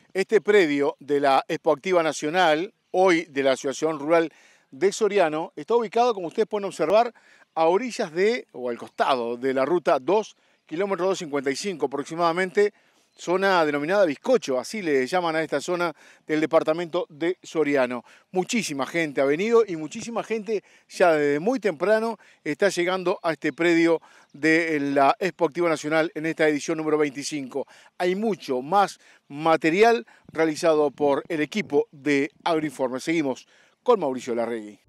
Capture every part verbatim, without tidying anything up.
Este predio de la Expoactiva Nacional, hoy de la Asociación Rural de Soriano, está ubicado, como ustedes pueden observar, a orillas de, o al costado de la ruta dos, kilómetro doscientos cincuenta y cinco aproximadamente, zona denominada Bizcocho, así le llaman a esta zona del departamento de Soriano. Muchísima gente ha venido y muchísima gente ya desde muy temprano está llegando a este predio de la Expoactiva Nacional en esta edición número veinticinco. Hay mucho más material realizado por el equipo de Agroinforme. Seguimos con Mauricio Larregui.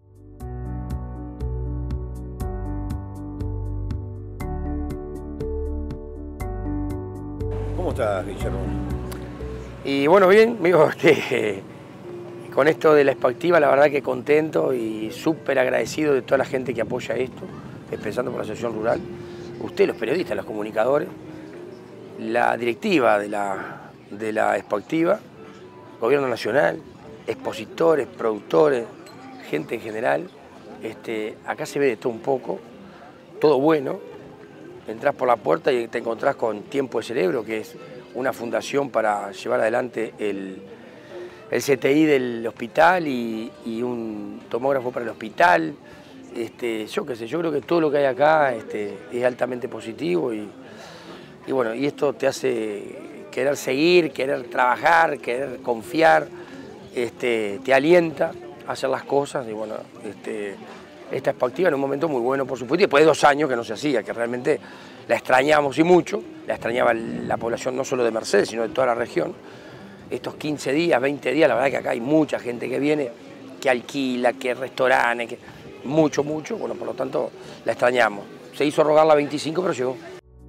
¿Cómo estás, Guillermo? Y bueno, bien, amigo, este, con esto de la Expoactiva, la verdad que contento y súper agradecido de toda la gente que apoya esto, empezando por la Asociación Rural, ustedes, los periodistas, los comunicadores, la directiva de la, de la Expoactiva, Gobierno Nacional, expositores, productores, gente en general. Este, acá se ve de todo un poco, todo bueno. Entrás por la puerta y te encontrás con Tiempo de Cerebro, que es una fundación para llevar adelante el, el C T I del hospital y, y un tomógrafo para el hospital. Este, yo qué sé, yo creo que todo lo que hay acá este, es altamente positivo y, y bueno, y esto te hace querer seguir, querer trabajar, querer confiar, este, te alienta a hacer las cosas y bueno, este, esta Expoactiva en un momento muy bueno, por supuesto, y después de dos años que no se hacía, que realmente la extrañamos y mucho, la extrañaba la población no solo de Mercedes, sino de toda la región. Estos quince días, veinte días, la verdad que acá hay mucha gente que viene, que alquila, que restaurantes, que mucho, mucho, bueno, por lo tanto la extrañamos. Se hizo rogar la veinticinco, pero llegó.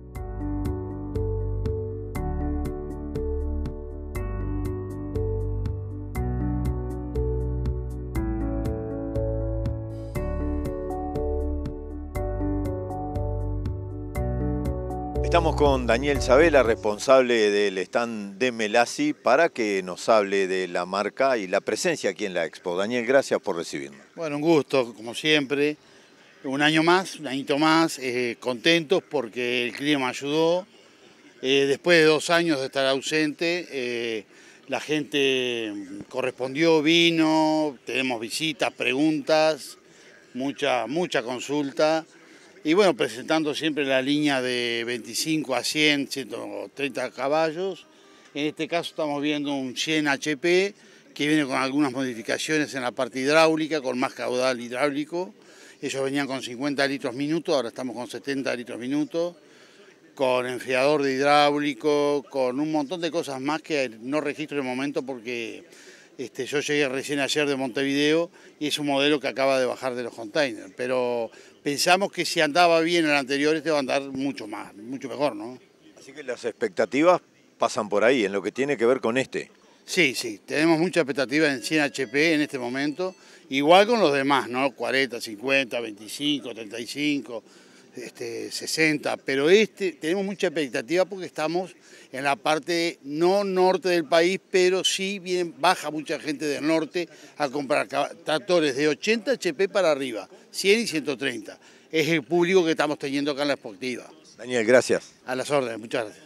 Estamos con Daniel Sabela, responsable del stand de Melasi, para que nos hable de la marca y la presencia aquí en la Expo. Daniel, gracias por recibirnos. Bueno, un gusto, como siempre. Un año más, un añito más, eh, contentos porque el clima ayudó. Eh, después de dos años de estar ausente, eh, la gente correspondió, vino, tenemos visitas, preguntas, mucha, mucha consulta. Y bueno, presentando siempre la línea de veinticinco a cien, ciento treinta caballos. En este caso estamos viendo un cien H P que viene con algunas modificaciones en la parte hidráulica, con más caudal hidráulico. Ellos venían con cincuenta litros minuto, ahora estamos con setenta litros minuto, con enfriador de hidráulico, con un montón de cosas más que no registro en el momento porque este, yo llegué recién ayer de Montevideo y es un modelo que acaba de bajar de los containers, pero pensamos que si andaba bien el anterior, este va a andar mucho más, mucho mejor, ¿no? Así que las expectativas pasan por ahí, en lo que tiene que ver con este. Sí, sí, tenemos mucha expectativa en cien H P en este momento, igual con los demás, ¿no? cuarenta, cincuenta, veinticinco, treinta y cinco, este, sesenta, pero este tenemos mucha expectativa porque estamos en la parte no norte del país, pero sí bien, baja mucha gente del norte a comprar tractores de ochenta H P para arriba, cien y ciento treinta. Es el público que estamos teniendo acá en la Expoactiva. Daniel, gracias. A las órdenes, muchas gracias.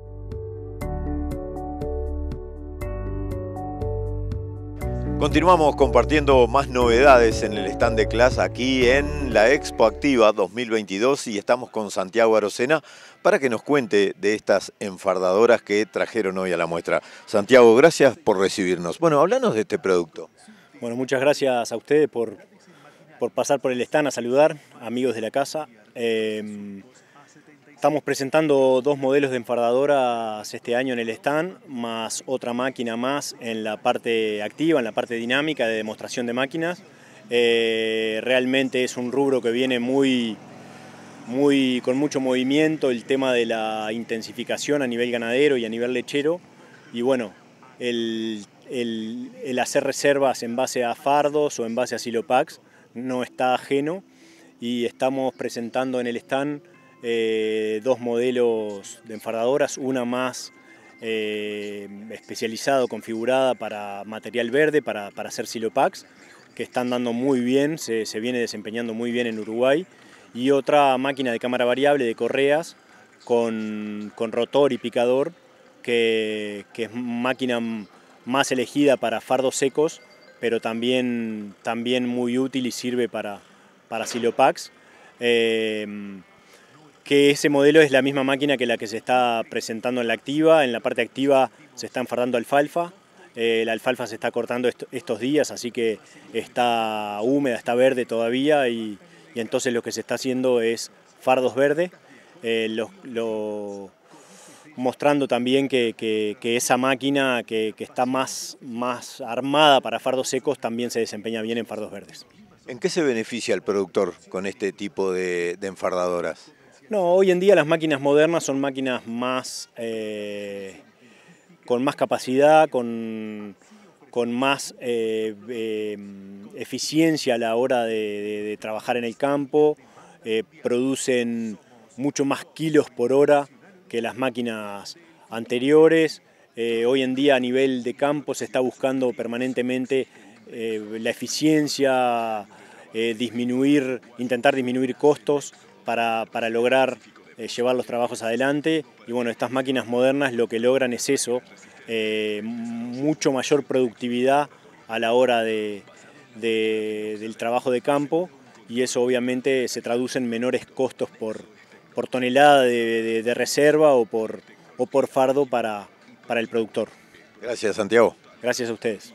Continuamos compartiendo más novedades en el stand de Class aquí en la Expoactiva dos mil veintidós y estamos con Santiago Arocena para que nos cuente de estas enfardadoras que trajeron hoy a la muestra. Santiago, gracias por recibirnos. Bueno, háblanos de este producto. Bueno, muchas gracias a ustedes por, por pasar por el stand a saludar, amigos de la casa. Eh, Estamos presentando dos modelos de enfardadoras este año en el stand, más otra máquina más en la parte activa, en la parte dinámica de demostración de máquinas. Eh, realmente es un rubro que viene muy, muy, con mucho movimiento, el tema de la intensificación a nivel ganadero y a nivel lechero. Y bueno, el, el, el hacer reservas en base a fardos o en base a silopacks no está ajeno y estamos presentando en el stand Eh, dos modelos de enfardadoras, una más eh, especializada, configurada para material verde, para, para hacer silopacks, que están dando muy bien, se, se viene desempeñando muy bien en Uruguay, y otra máquina de cámara variable de correas con, con rotor y picador que, que es máquina más elegida para fardos secos, pero también, también muy útil y sirve para, para silopacks. Eh, que ese modelo es la misma máquina que la que se está presentando en la activa. En la parte activa se está enfardando alfalfa. Eh, la alfalfa se está cortando est estos días, así que está húmeda, está verde todavía, y, y entonces lo que se está haciendo es fardos verdes, eh, lo, lo, mostrando también que, que, que esa máquina que, que está más, más armada para fardos secos también se desempeña bien en fardos verdes. ¿En qué se beneficia el productor con este tipo de, de enfardadoras? No, hoy en día las máquinas modernas son máquinas más, eh, con más capacidad, con, con más eh, eh, eficiencia a la hora de, de, de trabajar en el campo, eh, producen mucho más kilos por hora que las máquinas anteriores. Eh, hoy en día a nivel de campo se está buscando permanentemente eh, la eficiencia, eh, disminuir, intentar disminuir costos para, para lograr eh, llevar los trabajos adelante. Y bueno, estas máquinas modernas lo que logran es eso, eh, mucho mayor productividad a la hora de, de, del trabajo de campo, y eso obviamente se traduce en menores costos por, por tonelada de, de, de reserva o por, o por fardo para, para el productor. Gracias, Santiago. Gracias a ustedes.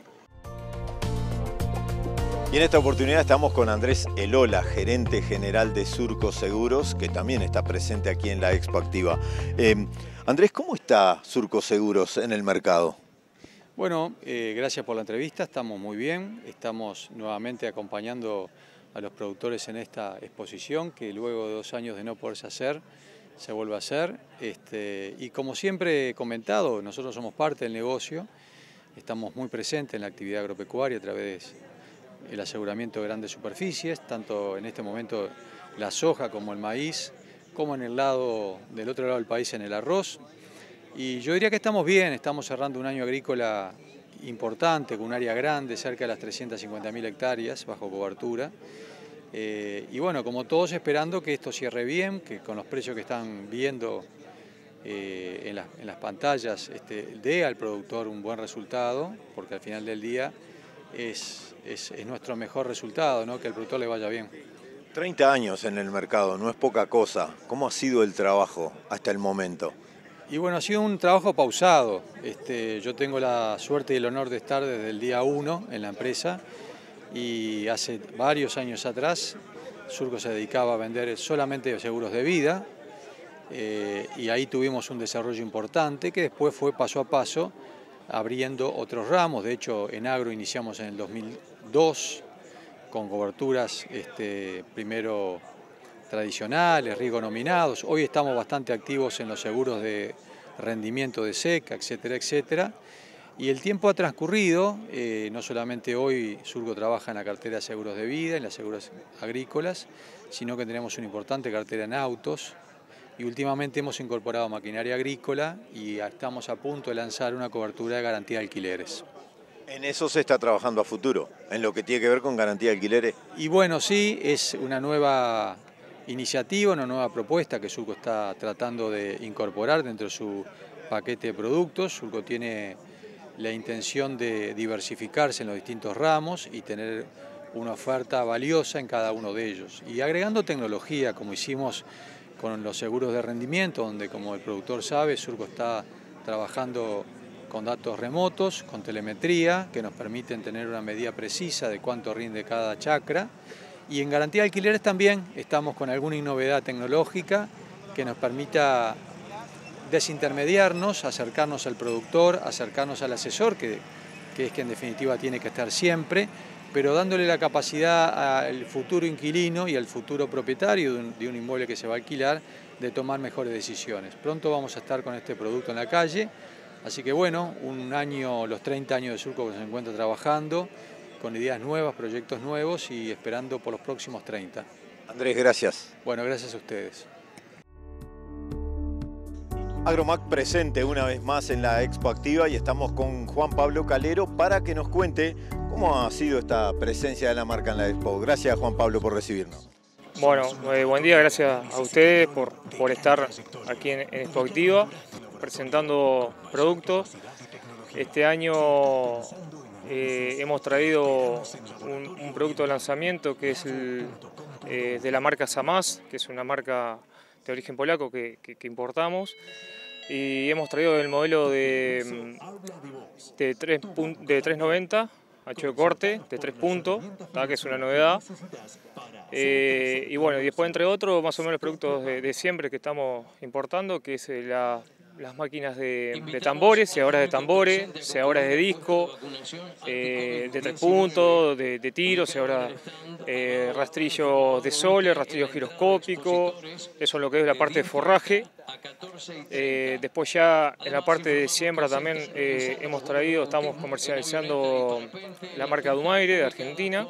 Y en esta oportunidad estamos con Andrés Elola, gerente general de Surco Seguros, que también está presente aquí en la Expo Activa. Eh, Andrés, ¿cómo está Surco Seguros en el mercado? Bueno, eh, gracias por la entrevista, estamos muy bien, estamos nuevamente acompañando a los productores en esta exposición que luego de dos años de no poderse hacer, se vuelve a hacer. Este, y como siempre he comentado, nosotros somos parte del negocio, estamos muy presentes en la actividad agropecuaria a través del aseguramiento de grandes superficies, tanto en este momento la soja como el maíz, como en el lado del otro lado del país en el arroz. Y yo diría que estamos bien, estamos cerrando un año agrícola importante, con un área grande, cerca de las trescientas cincuenta mil hectáreas bajo cobertura. Eh, y bueno, como todos esperando que esto cierre bien, que con los precios que están viendo eh, en, la, en las pantallas este, dé al productor un buen resultado, porque al final del día es, es, es nuestro mejor resultado, ¿no? Que el productor le vaya bien. treinta años en el mercado, no es poca cosa. ¿Cómo ha sido el trabajo hasta el momento? Y bueno, ha sido un trabajo pausado. Este, yo tengo la suerte y el honor de estar desde el día uno en la empresa, y hace varios años atrás Surco se dedicaba a vender solamente seguros de vida, eh, y ahí tuvimos un desarrollo importante que después fue paso a paso abriendo otros ramos. De hecho, en agro iniciamos en el dos mil dos con coberturas este, primero tradicionales, riesgos nominados. Hoy estamos bastante activos en los seguros de rendimiento de seca, etcétera, etcétera. Y el tiempo ha transcurrido, eh, no solamente hoy Surco trabaja en la cartera de seguros de vida, en las seguros agrícolas, sino que tenemos una importante cartera en autos, y últimamente hemos incorporado maquinaria agrícola y estamos a punto de lanzar una cobertura de garantía de alquileres. En eso se está trabajando a futuro, en lo que tiene que ver con garantía de alquileres. Y bueno, sí, es una nueva iniciativa, una nueva propuesta que Surco está tratando de incorporar dentro de su paquete de productos. Surco tiene la intención de diversificarse en los distintos ramos y tener una oferta valiosa en cada uno de ellos. Y agregando tecnología, como hicimos con los seguros de rendimiento, donde, como el productor sabe, Surco está trabajando con datos remotos, con telemetría, que nos permiten tener una medida precisa de cuánto rinde cada chacra. Y en garantía de alquileres también estamos con alguna novedad tecnológica que nos permita desintermediarnos, acercarnos al productor, acercarnos al asesor, que, que es que en definitiva tiene que estar siempre, pero dándole la capacidad al futuro inquilino y al futuro propietario de un, de un inmueble que se va a alquilar de tomar mejores decisiones. Pronto vamos a estar con este producto en la calle, así que bueno, un año, los treinta años de Surco que se encuentra trabajando, con ideas nuevas, proyectos nuevos y esperando por los próximos treinta. Andrés, gracias. Bueno, gracias a ustedes. Agromac presente una vez más en la Expo Activa, y estamos con Juan Pablo Calero para que nos cuente cómo ha sido esta presencia de la marca en la Expo. Gracias, Juan Pablo, por recibirnos. Bueno, eh, buen día, gracias a ustedes por, por estar aquí en, en Expo Activa. presentando productos. Este año eh, hemos traído un, un producto de lanzamiento que es el, eh, de la marca Samás, que es una marca de origen polaco que, que, que importamos. Y hemos traído el modelo de, de, tres, de tres noventa, ancho de corte, de tres puntos, que es una novedad. Eh, y bueno, y después entre otros, más o menos los productos de, de siempre que estamos importando, que es la... las máquinas de, de tambores, seadoras de tambores, seadoras de disco, eh, de tres puntos, de, de tiro, seadoras, eh, rastrillos de sole, rastrillos giroscópicos, eso es lo que es la parte de forraje. Eh, después ya en la parte de siembra también eh, hemos traído, estamos comercializando la marca Dumaire de Argentina.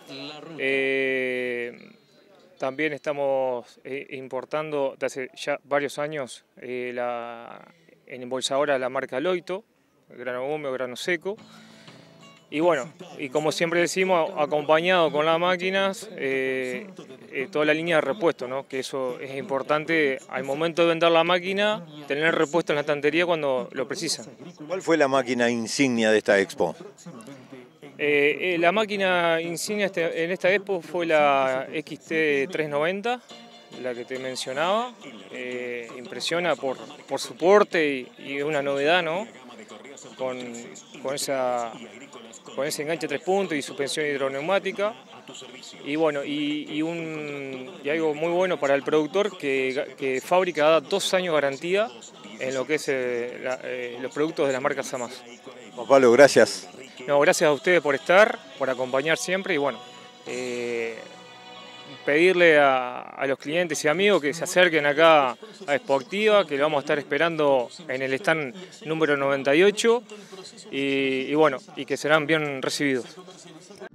Eh, También estamos eh, importando desde hace ya varios años eh, la, en embolsadora la marca Loito, grano húmedo, grano seco. Y bueno, y como siempre decimos, acompañado con las máquinas, eh, eh, toda la línea de repuesto, ¿no? Que eso es importante al momento de vender la máquina, tener repuesto en la estantería cuando lo precisan. ¿Cuál fue la máquina insignia de esta expo? Eh, eh, la máquina insignia este, en esta expo fue la X T trescientos noventa, la que te mencionaba. Eh, impresiona por, por su porte y, y una novedad, ¿no? Con, con, esa, con ese enganche tres puntos y suspensión hidroneumática. Y bueno, y, y, un, y algo muy bueno para el productor, que, que fábrica da dos años de garantía en lo que es eh, la, eh, los productos de la marca Samás. Juan Pablo, gracias. No, gracias a ustedes por estar, por acompañar siempre y bueno, eh, pedirle a, a los clientes y amigos que se acerquen acá a Expoactiva, que lo vamos a estar esperando en el stand número noventa y ocho y, y bueno, y que serán bien recibidos.